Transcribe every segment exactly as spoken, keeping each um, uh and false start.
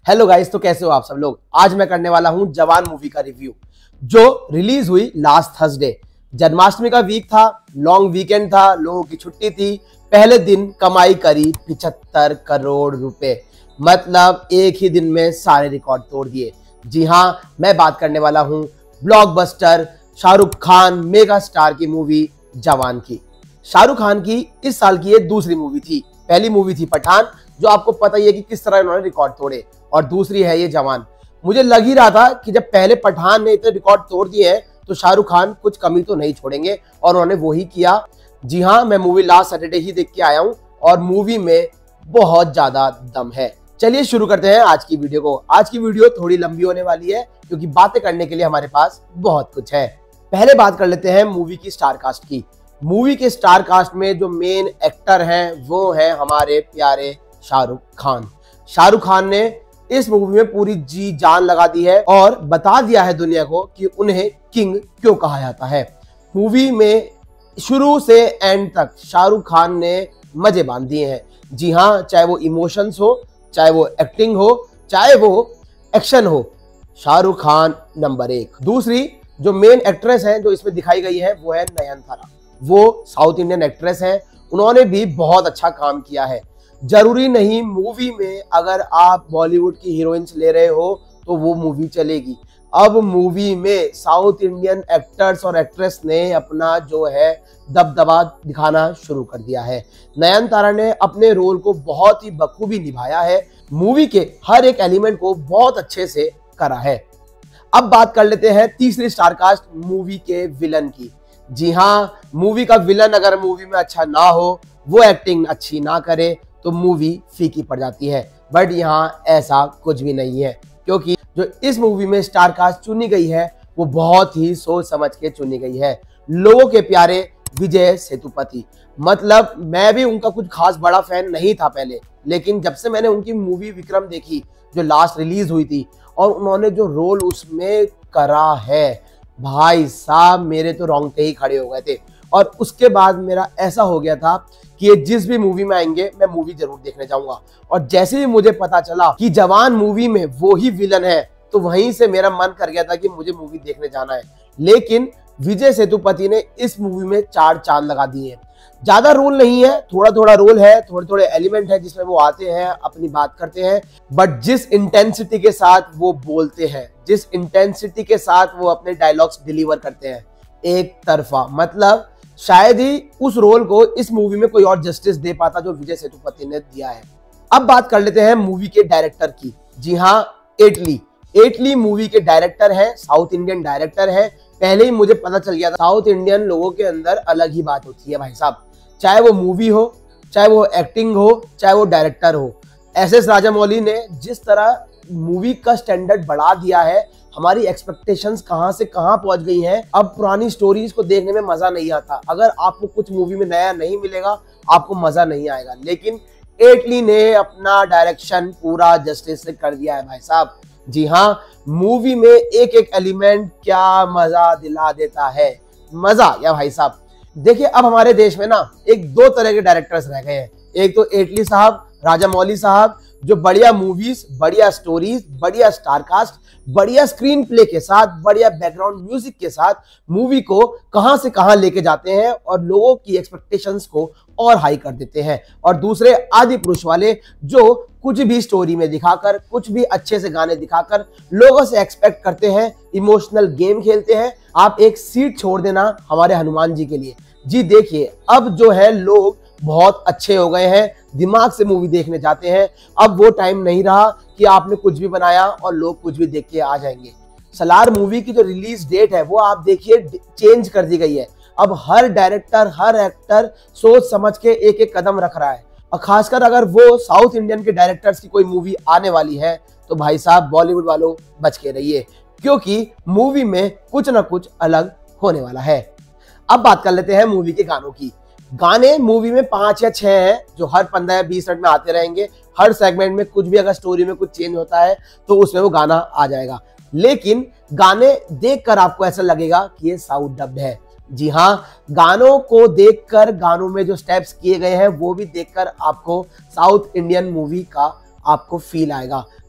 Hello guys, तो कैसे हो आप सब लोग। आज मैं करने वाला हूं जवान मूवी का रिव्यू जो रिलीज हुई लास्ट थर्सडे। जन्माष्टमी का वीक था, लॉन्ग वीकेंड था, लोगों की छुट्टी थी। पहले दिन कमाई करी पिछहत्तर करोड़ रुपए, मतलब एक ही दिन में सारे रिकॉर्ड तोड़ दिए। जी हाँ, मैं बात करने वाला हूं blockbuster Shahrukh Khan mega star की मूवी जवान की। शाहरुख खान की इस साल की ये दूसरी मूवी थी। पहली मूवी थी पठान, जो आपको पता ही है कि किस तरह इन्होंने रिकॉर्ड तोड़े, और दूसरी है ये जवान। मुझे लग ही रहा था कि जब पहले पठान ने इतने रिकॉर्ड तोड़ दिए हैं तो शाहरुख खान कुछ कमी तो नहीं छोड़ेंगे, और उन्होंने वही किया। जी हाँ, मैं मूवी लास्ट सैटरडे ही देख के आया हूँ और मूवी में बहुत ज्यादा दम है। चलिए शुरू करते हैं आज की वीडियो को। आज की वीडियो थोड़ी लंबी होने वाली है क्योंकि बातें करने के लिए हमारे पास बहुत कुछ है। पहले बात कर लेते हैं मूवी की स्टार कास्ट की। मूवी के स्टार कास्ट में जो मेन एक्टर हैं वो हैं हमारे प्यारे शाहरुख खान। शाहरुख खान ने इस मूवी में पूरी जी जान लगा दी है और बता दिया है दुनिया को कि उन्हें किंग क्यों कहा जाता है। मूवी में शुरू से एंड तक शाहरुख खान ने मजे बांध दिए हैं। जी हाँ, चाहे वो इमोशंस हो, चाहे वो एक्टिंग हो, चाहे वो एक्शन हो, शाहरुख खान नंबर एक। दूसरी जो मेन एक्ट्रेस है जो इसमें दिखाई गई है वो है नयनतारा। वो साउथ इंडियन एक्ट्रेस है, उन्होंने भी बहुत अच्छा काम किया है। जरूरी नहीं मूवी में अगर आप बॉलीवुड की हीरोइंस ले रहे हो तो वो मूवी चलेगी। अब मूवी में साउथ इंडियन एक्टर्स और एक्ट्रेस ने अपना जो है दबदबा दिखाना शुरू कर दिया है। नयनतारा ने अपने रोल को बहुत ही बखूबी निभाया है। मूवी के हर एक एलिमेंट को बहुत अच्छे से करा है। अब बात कर लेते हैं तीसरी स्टार कास्ट मूवी के विलन की। जी हाँ, मूवी का विलन अगर मूवी में अच्छा ना हो, वो एक्टिंग अच्छी ना करे तो मूवी फीकी पड़ जाती है। बट यहाँ ऐसा कुछ भी नहीं है, क्योंकि जो इस मूवी में स्टार कास्ट चुनी गई है वो बहुत ही सोच समझ के चुनी गई है। लोगों के प्यारे विजय सेतुपति, मतलब मैं भी उनका कुछ खास बड़ा फैन नहीं था पहले, लेकिन जब से मैंने उनकी मूवी विक्रम देखी जो लास्ट रिलीज हुई थी और उन्होंने जो रोल उसमें करा है, भाई साहब मेरे तो रोंगटे ही खड़े हो गए थे। और उसके बाद मेरा ऐसा हो गया था कि ये जिस भी मूवी में आएंगे मैं मूवी जरूर देखने जाऊंगा। और जैसे ही मुझे पता चला कि जवान मूवी में वो ही विलन है तो वहीं से मेरा मन कर गया था कि मुझे मूवी देखने जाना है। लेकिन विजय सेतुपति ने इस मूवी में चार चांद लगा दिए हैं। ज्यादा रोल नहीं है, थोड़ा थोड़ा रोल है, थोड़े थोड़े एलिमेंट है जिसमें वो आते हैं, अपनी बात करते हैं, बट जिस इंटेंसिटी के साथ वो बोलते हैं, जिस इंटेंसिटी के साथ वो अपने डायलॉग्स डिलीवर करते हैं, एक तरफा, मतलब शायद ही उस रोल को इस मूवी में कोई और जस्टिस दे पाता जो विजय सेतुपति ने दिया है। अब बात कर लेते हैं मूवी के डायरेक्टर की। जी हाँ, एटली एटली मूवी के डायरेक्टर हैं, साउथ इंडियन डायरेक्टर हैं। पहले ही मुझे पता चल गया था साउथ इंडियन लोगों के अंदर अलग ही बात होती है भाई साहब, चाहे वो मूवी हो, चाहे वो एक्टिंग हो, चाहे वो डायरेक्टर हो। एस एस राजामौली ने जिस तरह मूवी का स्टैंडर्ड बढ़ा दिया है, हमारी एक्सपेक्टेशंस कहां से कहां पहुंच गई हैं। अब पुरानी स्टोरीज को देखने में मजा नहीं आता। अगर आपको कुछ मूवी में नया नहीं मिलेगा आपको मजा नहीं आएगा, लेकिन एटली ने अपना डायरेक्शन पूरा जस्टिस से कर दिया है भाई साहब। जी हाँ, मूवी में एक एक एलिमेंट क्या मजा दिला देता है, मजा या भाई साहब। देखिए, अब हमारे देश में ना एक दो तरह के डायरेक्टर्स रह गए हैं। एक तो एटली साहब, राजामौली साहब, जो बढ़िया मूवीज, बढ़िया स्टोरीज, बढ़िया स्टारकास्ट, बढ़िया स्क्रीन प्ले के साथ, बढ़िया बैकग्राउंड म्यूजिक के साथ मूवी को कहां से कहां लेके जाते हैं और लोगों की एक्सपेक्टेशंस को और हाई कर देते हैं। और दूसरे आदि पुरुष वाले जो कुछ भी स्टोरी में दिखाकर, कुछ भी अच्छे से गाने दिखाकर लोगों से एक्सपेक्ट करते हैं, इमोशनल गेम खेलते हैं। आप एक सीट छोड़ देना हमारे हनुमान जी के लिए। जी देखिए, अब जो है लोग बहुत अच्छे हो गए हैं, दिमाग से मूवी देखने जाते हैं। अब वो टाइम नहीं रहा कि आपने कुछ भी बनाया और लोग कुछ भी देख के आ जाएंगे। सलार मूवी की जो रिलीज डेट है वो आप देखिए चेंज कर दी गई है। अब हर डायरेक्टर, हर एक्टर सोच समझ के एक एक कदम रख रहा है। और खासकर अगर वो साउथ इंडियन के डायरेक्टर्स की कोई मूवी आने वाली है तो भाई साहब बॉलीवुड वालों बच के रहिए, क्योंकि मूवी में कुछ ना कुछ अलग होने वाला है। अब बात कर लेते हैं मूवी के गानों की। गाने मूवी में पांच या छह हैं जो हर पंद्रह या बीस मिनट में आते रहेंगे। हर सेगमेंट में कुछ भी अगर स्टोरी में कुछ चेंज होता है तो उसमें वो गाना आ जाएगा, लेकिन गाने देखकर आपको ऐसा लगेगा कि ये साउथ डब्ड है। जी हाँ, गानों को देखकर, गानों में जो स्टेप्स किए गए हैं वो भी देखकर आपको साउथ इंडियन मूवी का आपको फील आएगा।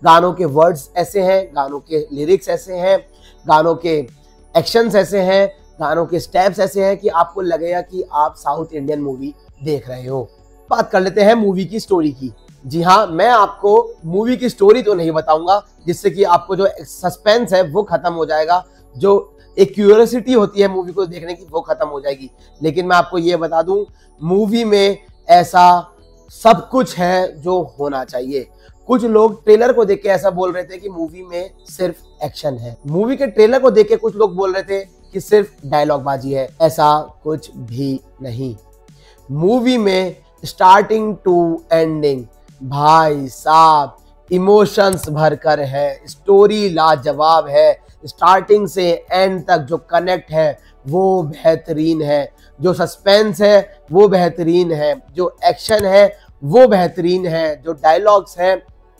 गानों के वर्ड्स ऐसे हैं, गानों के लिरिक्स ऐसे हैं, गानों के एक्शंस ऐसे हैं, गानों के स्टेप्स ऐसे हैं कि आपको लगेगा कि आप साउथ इंडियन मूवी देख रहे हो। बात कर लेते हैं मूवी की स्टोरी की। जी हाँ, मैं आपको मूवी की स्टोरी तो नहीं बताऊंगा, जिससे कि आपको जो सस्पेंस है वो खत्म हो जाएगा, जो एक क्यूरियोसिटी होती है मूवी को देखने की वो खत्म हो जाएगी। लेकिन मैं आपको ये बता दूं, मूवी में ऐसा सब कुछ है जो होना चाहिए। कुछ लोग ट्रेलर को देख के ऐसा बोल रहे थे कि मूवी में सिर्फ एक्शन है, मूवी के ट्रेलर को देख के कुछ लोग बोल रहे थे कि सिर्फ डायलॉग बाजी है। ऐसा कुछ भी नहीं। मूवी में स्टार्टिंग टू एंडिंग भाई साहब इमोशंस भरकर है, स्टोरी लाजवाब है, स्टार्टिंग से एंड तक जो कनेक्ट है वो बेहतरीन है, जो सस्पेंस है वो बेहतरीन है, जो एक्शन है वो बेहतरीन है, जो डायलॉग्स हैं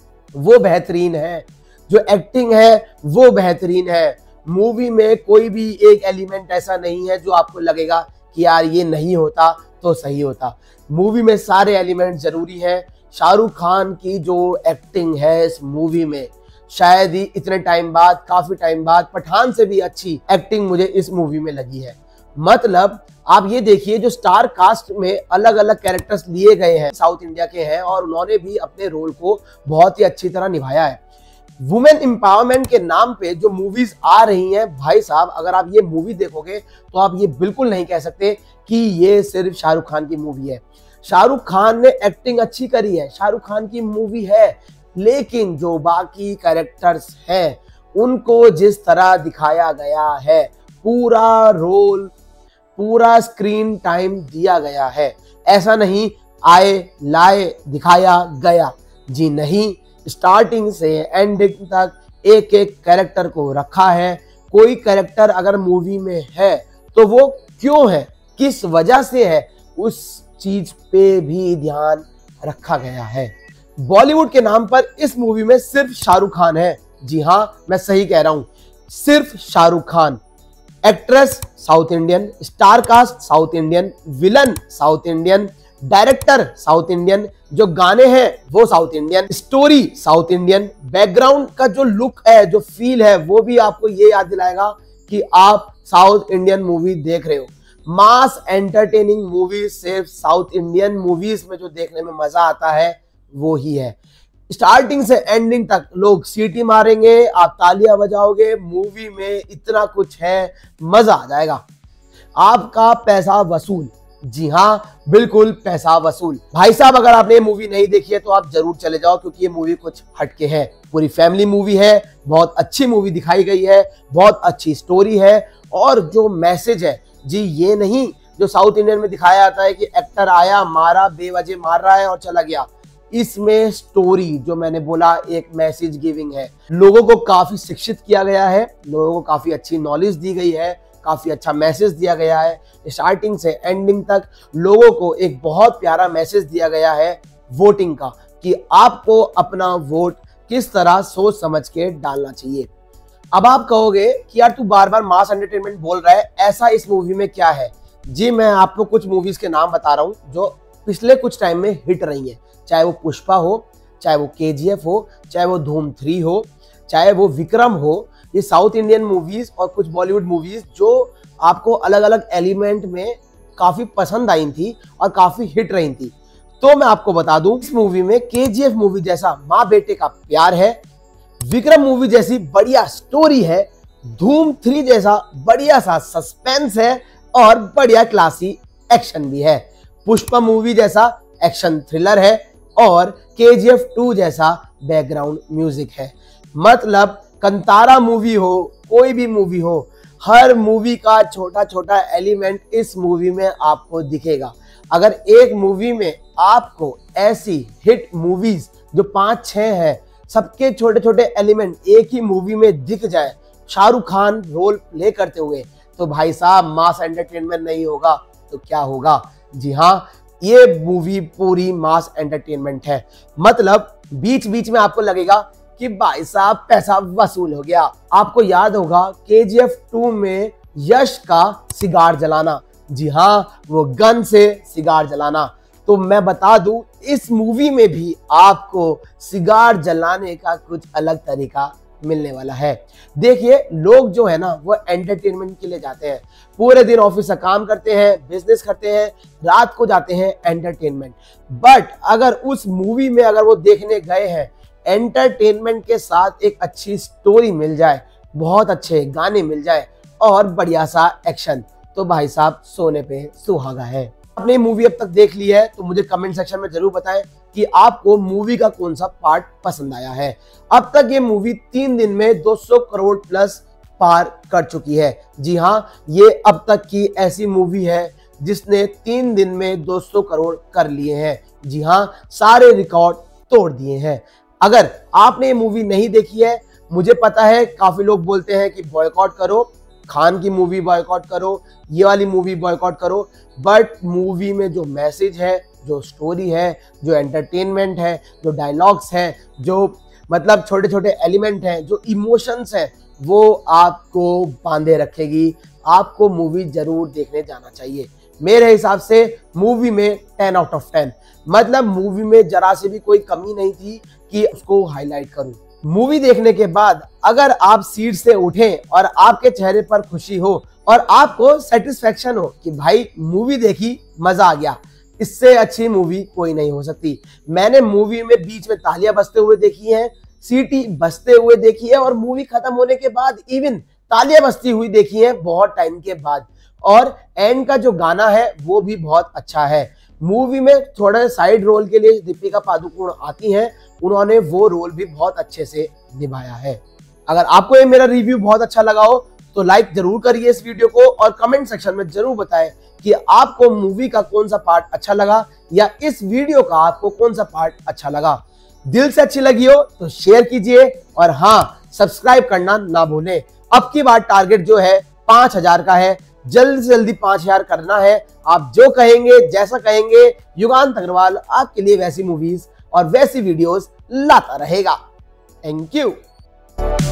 वो बेहतरीन है, जो एक्टिंग है वो बेहतरीन है। मूवी में कोई भी एक एलिमेंट ऐसा नहीं है जो आपको लगेगा कि यार ये नहीं होता तो सही होता। मूवी में सारे एलिमेंट जरूरी हैं। शाहरुख खान की जो एक्टिंग है इस मूवी में, शायद ही इतने टाइम बाद, काफी टाइम बाद पठान से भी अच्छी एक्टिंग मुझे इस मूवी में लगी है। मतलब आप ये देखिए, जो स्टार कास्ट में अलग अलग कैरेक्टर्स लिए गए हैं साउथ इंडिया के हैं और उन्होंने भी अपने रोल को बहुत ही अच्छी तरह निभाया है। वुमेन एम्पावरमेंट के नाम पे जो मूवीज आ रही हैं भाई साहब, अगर आप ये मूवी देखोगे तो आप ये बिल्कुल नहीं कह सकते कि ये सिर्फ शाहरुख खान की मूवी है। शाहरुख खान ने एक्टिंग अच्छी करी है, शाहरुख खान की मूवी है, लेकिन जो बाकी कैरेक्टर्स हैं उनको जिस तरह दिखाया गया है, पूरा रोल, पूरा स्क्रीन टाइम दिया गया है। ऐसा नहीं आए लाए दिखाया गया, जी नहीं, स्टार्टिंग से एंडिंग तक एक एक कैरेक्टर को रखा है। कोई कैरेक्टर अगर मूवी में है तो वो क्यों है, किस वजह से है, उस चीज पे भी ध्यान रखा गया है। बॉलीवुड के नाम पर इस मूवी में सिर्फ शाहरुख खान है। जी हाँ, मैं सही कह रहा हूं, सिर्फ Shahrukh Khan. Actress south Indian, star cast south Indian, villain south Indian, director south Indian, जो गाने हैं वो south Indian, story south Indian, background का जो लुक है, जो फील है, वो भी आपको ये याद दिलाएगा कि आप साउथ इंडियन मूवी देख रहे हो। मास एंटरटेनिंग मूवी सिर्फ साउथ इंडियन मूवीज में जो देखने में मजा आता है वो ही है। स्टार्टिंग से एंडिंग तक लोग सीटी मारेंगे, आप तालियां बजाओगे, मूवी में इतना कुछ है, मजा आ जाएगा। आपका पैसा वसूल, जी हाँ बिल्कुल पैसा वसूल। भाई साहब, अगर आपने ये मूवी नहीं देखी है तो आप जरूर चले जाओ, क्योंकि ये मूवी कुछ हटके है। पूरी फैमिली मूवी है, बहुत अच्छी मूवी दिखाई गई है, बहुत अच्छी स्टोरी है, और जो मैसेज है, जी ये नहीं जो साउथ इंडियन में दिखाया जाता है कि एक्टर आया, मारा, बेवजह मार रहा है और चला गया। इसमें स्टोरी, जो मैंने बोला, एक मैसेज गिविंग है। लोगों को काफी शिक्षित किया गया है, लोगों को काफी अच्छी नॉलेज दी गई है, काफी अच्छा मैसेज दिया गया है। स्टार्टिंग से एंडिंग तक लोगों को एक बहुत प्यारा मैसेज दिया गया है वोटिंग का, कि आपको अपना वोट किस तरह सोच समझ के डालना चाहिए। अब आप कहोगे कि यार तू बार बार मास एंटरटेनमेंट बोल रहा है, ऐसा इस मूवी में क्या है? जी मैं आपको कुछ मूवीज के नाम बता रहा हूं जो पिछले कुछ टाइम में हिट रही हैं, चाहे वो पुष्पा हो, चाहे वो केजीएफ हो, चाहे वो धूम थ्री हो, चाहे वो विक्रम हो। ये साउथ इंडियन मूवीज और कुछ बॉलीवुड मूवीज जो आपको अलग अलग एलिमेंट में काफी पसंद आई थी और काफी हिट रही थी। तो मैं आपको बता दूं, इस मूवी में केजीएफ मूवी जैसा माँ बेटे का प्यार है, विक्रम मूवी जैसी बढ़िया स्टोरी है, धूम थ्री जैसा बढ़िया सा सस्पेंस है और बढ़िया क्लासी एक्शन भी है, पुष्पा मूवी जैसा एक्शन थ्रिलर है और केजीएफ टू जैसा बैकग्राउंड म्यूजिक है। मतलब कंतारा मूवी हो, कोई भी मूवी हो, हर मूवी का छोटा छोटा एलिमेंट इस मूवी में आपको दिखेगा। अगर एक मूवी में आपको ऐसी हिट मूवीज जो पांच छह है, सबके छोटे छोटे एलिमेंट एक ही मूवी में दिख जाए, शाहरुख खान रोल प्ले करते हुए, तो भाई साहब मास एंटरटेनमेंट नहीं होगा तो क्या होगा? जी हाँ, ये मूवी पूरी मास एंटरटेनमेंट है। मतलब बीच बीच में आपको लगेगा कि भाई साहब पैसा वसूल हो गया। आपको याद होगा केजीएफ टू में यश का सिगार जलाना, जी हाँ वो गन से सिगार जलाना, तो मैं बता दूं, इस मूवी में भी आपको सिगार जलाने का कुछ अलग तरीका मिलने वाला है। देखिए, लोग जो है ना वो एंटरटेनमेंट के लिए जाते हैं, पूरे दिन ऑफिस का काम करते हैं, बिजनेस करते हैं, रात को जाते हैं एंटरटेनमेंट। बट अगर उस मूवी में अगर वो देखने गए हैं एंटरटेनमेंट के साथ एक अच्छी स्टोरी मिल जाए, बहुत अच्छे गाने मिल जाए और बढ़िया सा एक्शन, तो भाई साहब सोने पे सुहागा है। आपने मूवी अब तक देख ली है तो मुझे कमेंट सेक्शन में जरूर बताएं कि आपको मूवी का कौन सा पार्ट पसंद आया है। अब तक ये मूवी तीन दिन में दो सौ करोड़ प्लस पार कर चुकी है। जी हाँ, ये अब तक की ऐसी मूवी है जिसने तीन दिन में दो सौ करोड़ कर लिए हैं। जी हाँ, सारे रिकॉर्ड तोड़ दिए हैं। अगर आपने ये मूवी नहीं देखी है, मुझे पता है काफी लोग बोलते हैं कि बॉयकॉट करो, खान की मूवी बॉयकॉट करो, ये वाली मूवी बॉयकॉट करो, बट मूवी में जो मैसेज है, जो स्टोरी है, जो एंटरटेनमेंट है, जो डायलॉग्स हैं, जो मतलब छोटे छोटे एलिमेंट हैं, जो इमोशंस हैं, वो आपको बांधे रखेगी। आपको मूवी जरूर देखने जाना चाहिए। मेरे हिसाब से मूवी में टेन आउट ऑफ टेन, मतलब मूवी में जरा से भी कोई कमी नहीं थी कि उसको हाईलाइट करूं। मूवी देखने के बाद अगर आप सीट से उठें और आपके चेहरे पर खुशी हो और आपको सेटिस्फेक्शन हो कि भाई मूवी देखी, मजा आ गया, इससे अच्छी मूवी कोई नहीं हो सकती। मैंने मूवी में बीच में तालियां बजते हुए देखी हैं, सीटी बजते हुए देखी है और मूवी खत्म होने के बाद इवन तालियां बजती हुई देखी है बहुत टाइम के बाद। और एंड का जो गाना है वो भी बहुत अच्छा है। मूवी में थोड़ा साइड रोल के लिए दीपिका पादुकोण आती हैं, उन्होंने वो रोल भी बहुत अच्छे से निभाया है। अगर आपको ये मेरा रिव्यू बहुत अच्छा लगा हो तो लाइक जरूर करिए इस वीडियो को और कमेंट सेक्शन में जरूर बताएं कि आपको मूवी का कौन सा पार्ट अच्छा लगा या इस वीडियो का आपको कौन सा पार्ट अच्छा लगा। दिल से अच्छी लगी हो तो शेयर कीजिए और हाँ, सब्सक्राइब करना ना भूलें। अब की बार टारगेट जो है पांच हजार का है, जल्दी से जल्दी पांच हजार करना है। आप जो कहेंगे, जैसा कहेंगे, युगांत अग्रवाल आपके लिए वैसी मूवीज और वैसी वीडियोस लाता रहेगा। Thank you.